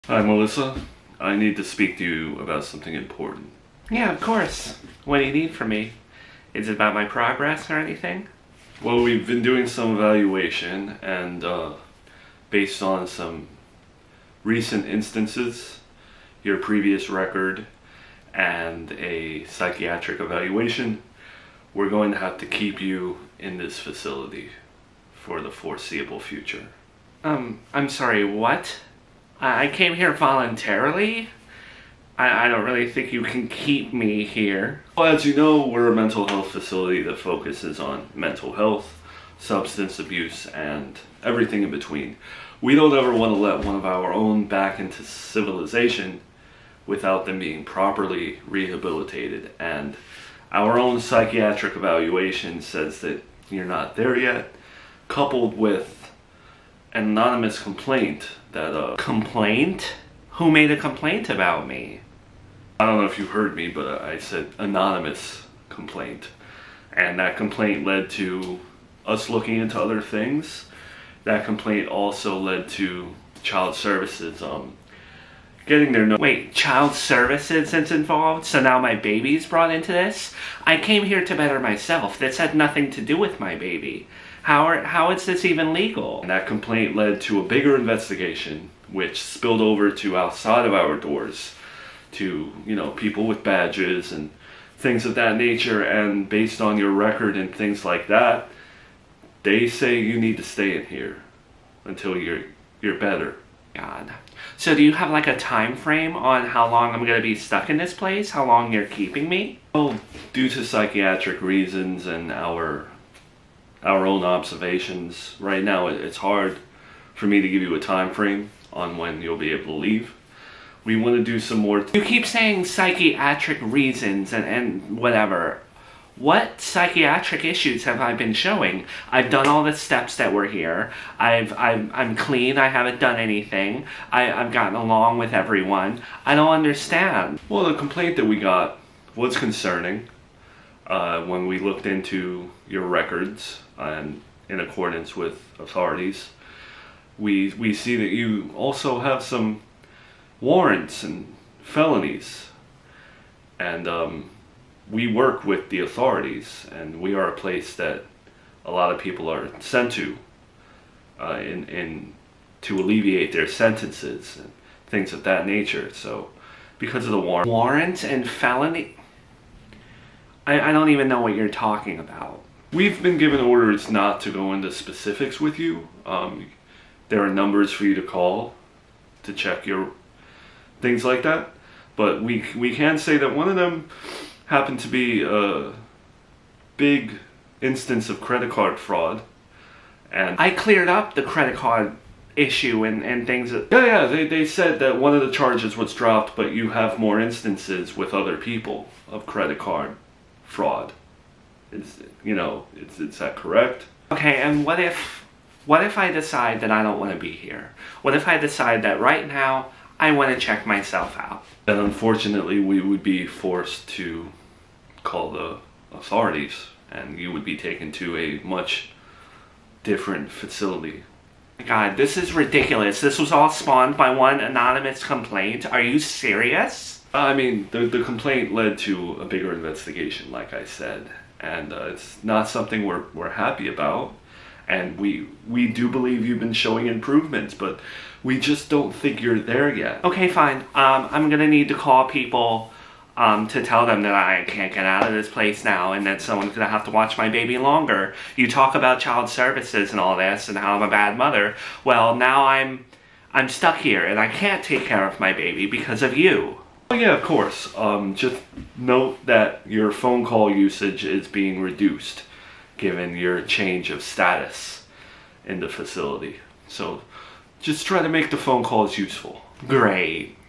Hi, Melissa. I need to speak to you about something important. Yeah, of course. What do you need from me? Is it about my progress or anything? Well, we've been doing some evaluation, and based on some recent instances, your previous record, and a psychiatric evaluation, we're going to have to keep you in this facility for the foreseeable future. I'm sorry, what? I came here voluntarily? I don't really think you can keep me here. Well, as you know, we're a mental health facility that focuses on mental health, substance abuse, and everything in between. We don't ever want to let one of our own back into civilization without them being properly rehabilitated. And our own psychiatric evaluation says that you're not there yet, coupled with an anonymous complaint that Complaint? Who made a complaint about me? I don't know if you heard me, but I said anonymous complaint. And that complaint led to us looking into other things. That complaint also led to child services getting their Wait, child services is involved? So now my baby's brought into this? I came here to better myself. This had nothing to do with my baby. How is this even legal? And that complaint led to a bigger investigation, which spilled over to outside of our doors, to, people with badges and things of that nature. And based on your record and things like that, they say you need to stay in here until you're better. God. So do you have like a time frame on how long I'm going to be stuck in this place? How long you're keeping me? Well, due to psychiatric reasons and our own observations, right now it's hard for me to give you a time frame on when you'll be able to leave. We want to do some more. You keep saying psychiatric reasons and whatever. What psychiatric issues have I been showing? I've done all the steps that were here. I'm clean. I haven't done anything. I've gotten along with everyone. I don't understand. Well, the complaint that we got was concerning. When we looked into your records and in accordance with authorities, we see that you also have some warrants and felonies. And we work with the authorities, and we are a place that a lot of people are sent to to alleviate their sentences and things of that nature. So because of the warrant and felony, I don't even know what you're talking about. We've been given orders not to go into specifics with you. There are numbers for you to call to check your things like that, but we can say that one of them happened to be a big instance of credit card fraud. And I cleared up the credit card issue and things. Yeah, they said that one of the charges was dropped, but you have more instances with other people of credit card fraud. Is that correct? Okay, and what if I decide that I don't want to be here? What if I decide that right now I want to check myself out? Then unfortunately we would be forced to call the authorities, and you would be taken to a much different facility. God, this is ridiculous. This was all spawned by one anonymous complaint. Are you serious? I mean, the complaint led to a bigger investigation, like I said, and it's not something we're happy about. And we do believe you've been showing improvements, but we just don't think you're there yet. Okay, fine. I'm gonna need to call people to tell them that I can't get out of this place now, and that someone's gonna have to watch my baby longer. You talk about child services and all this, and how I'm a bad mother. Well, now I'm stuck here, and I can't take care of my baby because of you. Oh yeah, of course. Just note that your phone call usage is being reduced, given your change of status in the facility. So just try to make the phone calls useful. Great.